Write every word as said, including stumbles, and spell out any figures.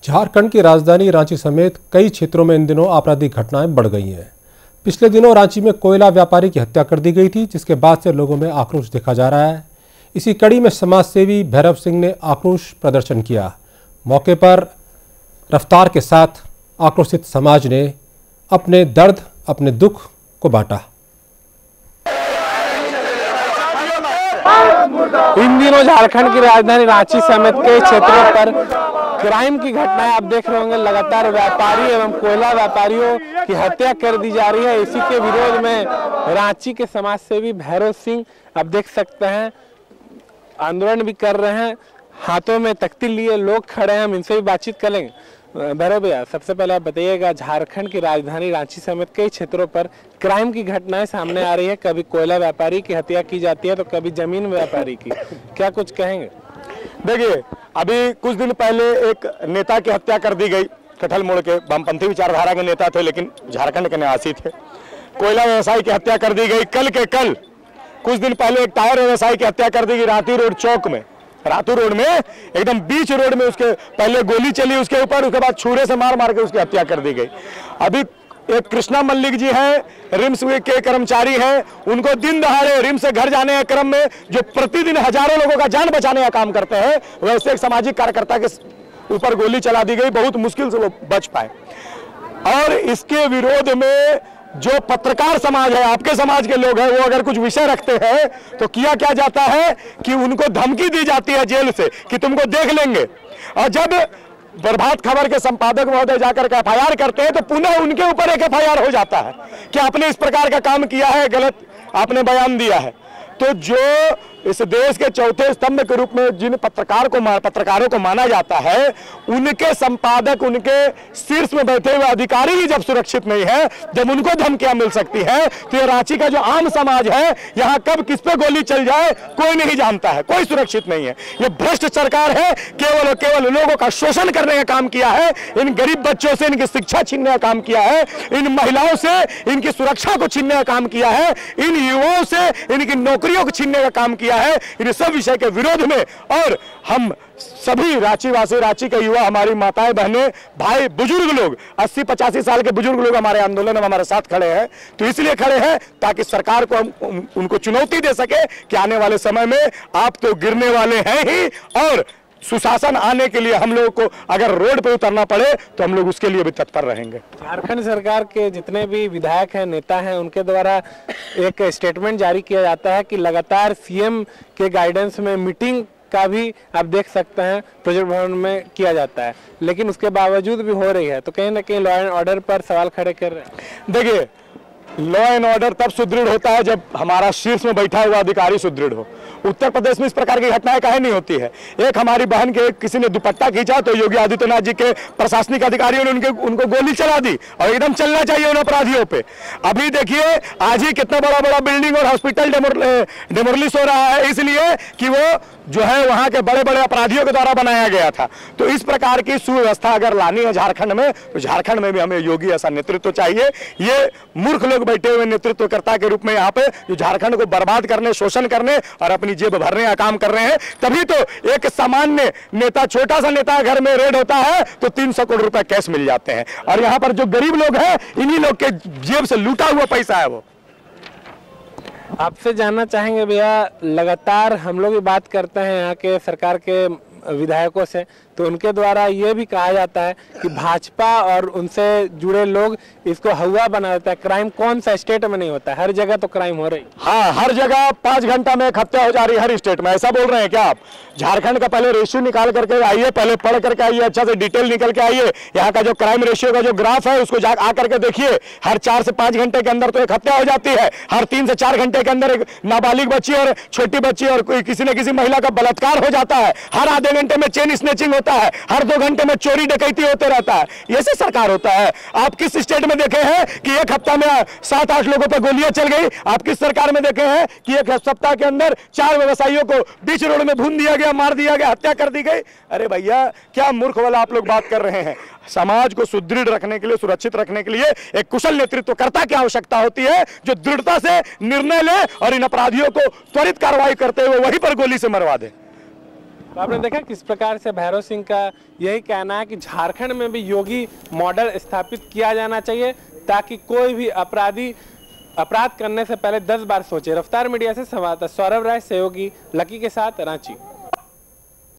झारखंड की राजधानी रांची समेत कई क्षेत्रों में इन दिनों आपराधिक घटनाएं बढ़ गई हैं। पिछले दिनों रांची में कोयला व्यापारी की हत्या कर दी गई थी, जिसके बाद से लोगों में आक्रोश देखा जा रहा है। इसी कड़ी में समाजसेवी भैरव सिंह ने आक्रोश प्रदर्शन किया। मौके पर रफ्तार के साथ आक्रोशित समाज ने अपने दर्द, अपने दुख को बांटा। इन दिनों झारखंड की राजधानी रांची समेत कई क्षेत्रों पर क्राइम की घटनाएं आप देख रहे होंगे। लगातार व्यापारी एवं कोयला व्यापारियों की हत्या कर दी जा रही है। इसी के विरोध में रांची के समाजसेवी भैरव सिंह आप देख सकते हैं आंदोलन भी कर रहे हैं। हाथों में तख्ती लिए लोग खड़े हैं, हम इनसे भी बातचीत करेंगे। भैरव भैया, सबसे पहले आप बताइएगा, झारखंड की राजधानी रांची समेत कई क्षेत्रों पर क्राइम की घटनाएं सामने आ रही है। कभी कोयला व्यापारी की हत्या की जाती है तो कभी जमीन व्यापारी की, क्या कुछ कहेंगे? देखिए, अभी कुछ दिन पहले एक नेता की हत्या कर दी गई। कटहल मोड़ के वामपंथी विचारधारा के नेता थे, लेकिन झारखंड के निवासी थे। कोयला व्यवसायी की हत्या कर दी गई। कल के कल कुछ दिन पहले एक टायर व्यवसायी की हत्या कर दी गई रातू रोड चौक में। रातू रोड में एकदम बीच रोड में उसके पहले गोली चली उसके ऊपर, उसके बाद छुरे से मार मार के उसकी हत्या कर दी गई। अभी एक कृष्णा मल्लिक जी हैं, रिम्स के कर्मचारी हैं, उनको दिन दहाड़े रिम्स से घर जाने के क्रम में जो प्रतिदिन हजारों लोगों का जान बचाने का काम करते हैं, वैसे एक सामाजिक कार्यकर्ता के ऊपर गोली चला दी गई। बहुत मुश्किल से वो बच पाए। और इसके विरोध में जो पत्रकार समाज है, आपके समाज के लोग हैं, वो अगर कुछ विषय रखते हैं तो किया क्या जाता है कि उनको धमकी दी जाती है जेल से कि तुमको देख लेंगे। और जब प्रभात खबर के संपादक महोदय जाकर के एफ आई आर करते हैं तो पुनः उनके ऊपर एक एफ आई आर हो जाता है कि आपने इस प्रकार का काम किया है, गलत आपने बयान दिया है। तो जो इस देश के चौथे स्तंभ के रूप में जिन पत्रकार को पत्रकारों को माना जाता है, उनके संपादक, उनके शीर्ष में बैठे हुए अधिकारी ही जब सुरक्षित नहीं है, जब उनको धमकियां मिल सकती है, तो ये रांची का जो आम समाज है, यहाँ कब किस पे गोली चल जाए कोई नहीं जानता है, कोई सुरक्षित नहीं है। ये भ्रष्ट सरकार है, केवल और केवल लोगों का शोषण करने का काम किया है। इन गरीब बच्चों से इनकी शिक्षा छीनने का काम किया है, इन महिलाओं से इनकी सुरक्षा को छीनने का काम किया है, इन युवाओं से इनकी नौकरियों को छीनने का काम किया है। इन सब विषय के विरोध में और हम सभी रांची वासी, रांची के युवा, हमारी माताएं, बहनें, भाई, बुजुर्ग लोग, अस्सी पचासी साल के बुजुर्ग लोग हमारे आंदोलन में हमारे साथ खड़े हैं। तो इसलिए खड़े हैं ताकि सरकार को हम उनको चुनौती दे सके कि आने वाले समय में आप तो गिरने वाले हैं ही, और सुशासन आने के लिए हम लोगों को अगर रोड पे उतरना पड़े तो हम लोग उसके लिए भी तत्पर रहेंगे। झारखंड सरकार के जितने भी विधायक हैं, नेता हैं, उनके द्वारा एक स्टेटमेंट जारी किया जाता है कि लगातार सी एम के गाइडेंस में मीटिंग का भी आप देख सकते हैं प्रोजेक्ट भवन में किया जाता है, लेकिन उसके बावजूद भी हो रही है। तो कहीं ना कहीं लॉ एंड ऑर्डर पर सवाल खड़े कर रहे हैं। देखिए, लॉ एंड ऑर्डर तब सुदृढ़ होता है जब हमारा शीर्ष में बैठा हुआ अधिकारी सुदृढ़ हो। उत्तर प्रदेश में इस प्रकार की घटनाएं काहे नहीं होती है? एक हमारी बहन के किसी ने दुपट्टा खींचा तो योगी आदित्यनाथ जी के प्रशासनिक अधिकारियों ने उनके उनको गोली चला दी, और एकदम चलना चाहिए उन अपराधियों पे। अभी देखिए, आज ही कितना बड़ा बड़ा बिल्डिंग और हॉस्पिटल डिमोलिश हो रहा है, इसलिए कि वो जो है वहां के बड़े बड़े अपराधियों के द्वारा बनाया गया था। तो इस प्रकार की सुव्यवस्था अगर लानी है झारखंड में, तो झारखंड में भी हमें योगी ऐसा नेतृत्व चाहिए। ये मूर्ख लोग बैठे हुए नेतृत्वकर्ता के रूप में यहाँ पे जो झारखंड को बर्बाद करने, शोषण करने और अपनी जेब भरने का काम कर रहे हैं। तभी तो एक सामान्य नेता, छोटा सा नेता घर में रेड होता है तो तीन सौ करोड़ रुपए कैश मिल जाते हैं, और यहाँ पर जो गरीब लोग हैं, इन्हीं लोग के जेब से लूटा हुआ पैसा है वो। आपसे जानना चाहेंगे भैया, लगातार हम लोग भी बात करते हैं यहाँ के सरकार के विधायकों से, तो उनके द्वारा ये भी कहा जाता है कि भाजपा और उनसे जुड़े लोग इसको हवा बना देता है। क्राइम कौन सा स्टेट में नहीं होता है? हर जगह तो क्राइम हो रही। हाँ, हर जगह पांच घंटा में एक हत्या हो जा रही है हर स्टेट में। ऐसा बोल रहे हैं क्या आप? झारखंड का पहले रेशियो निकाल करके आइए, पहले पढ़ करके आइए, अच्छा से डिटेल निकल के आइए। यहाँ का जो क्राइम रेशियो का जो ग्राफ है उसको जा आकर के देखिए। हर चार से पांच घंटे के अंदर तो एक हत्या हो जाती है। हर तीन से चार घंटे के अंदर एक नाबालिग बच्ची और छोटी बच्ची और कोई किसी न किसी महिला का बलात्कार हो जाता है। हर आधे घंटे में चेन स्नैचिंग होता है, हर दो घंटे में चोरी डकैती होते रहता है। ये से सरकार होता है? आप किस स्टेट में देखे हैं कि एक हफ्ता में सात आठ लोगों पर गोलियां चल गई? आप किस सरकार में देखे हैं कि एक सप्ताह के अंदर चार व्यवसायियों को बीच रोड में भून दिया गया, मार दिया गया, हत्या कर दी गई? अरे भैया, क्या मूर्ख वाला आप लोग बात कर रहे हैं? समाज को सुदृढ़ रखने के लिए, सुरक्षित रखने के लिए एक कुशल नेतृत्वकर्ता की आवश्यकता होती है, जो दृढ़ता से निर्णय ले और इन अपराधियों को त्वरित कार्रवाई करते हुए वहीं पर गोली से मरवा दे। तो आपने देखा किस प्रकार से भैरव सिंह का यही कहना है कि झारखंड में भी योगी मॉडल स्थापित किया जाना चाहिए, ताकि कोई भी अपराधी अपराध करने से पहले दस बार सोचे। रफ्तार मीडिया से संवाददाता सौरभ राय, सहयोगी लकी के साथ, रांची।